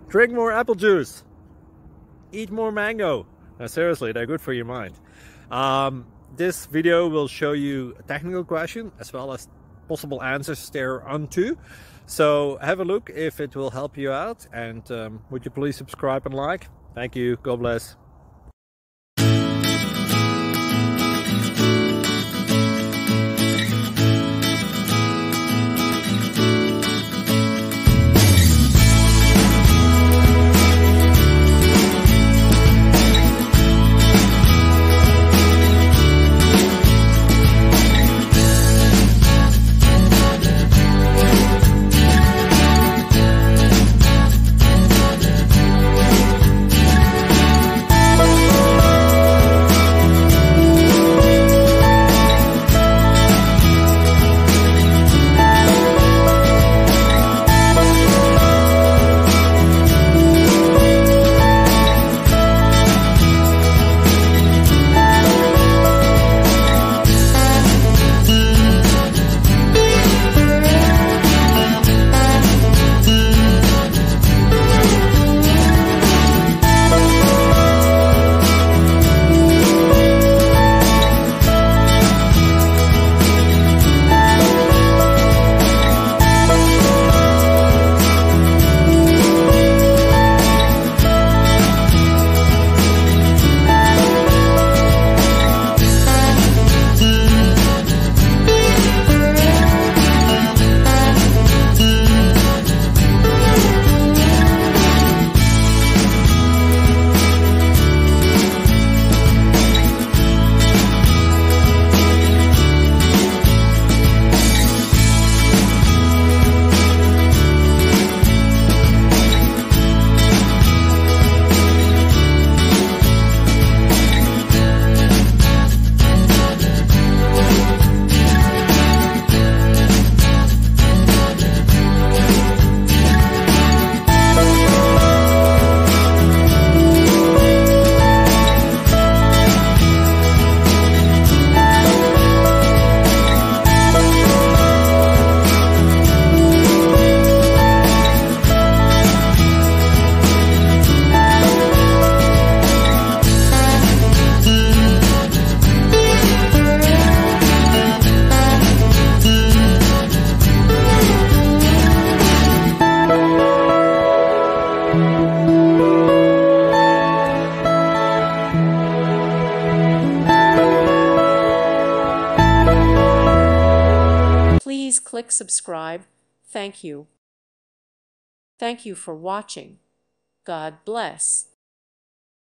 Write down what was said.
Drink more apple juice. Eat more mango. Now, seriously, they're good for your mind. This video will show you a technical question as well as possible answers thereunto. So have a look if it will help you out, and would you please subscribe and like? Thank you. God bless. Please click subscribe. Thank you. Thank you for watching. God bless.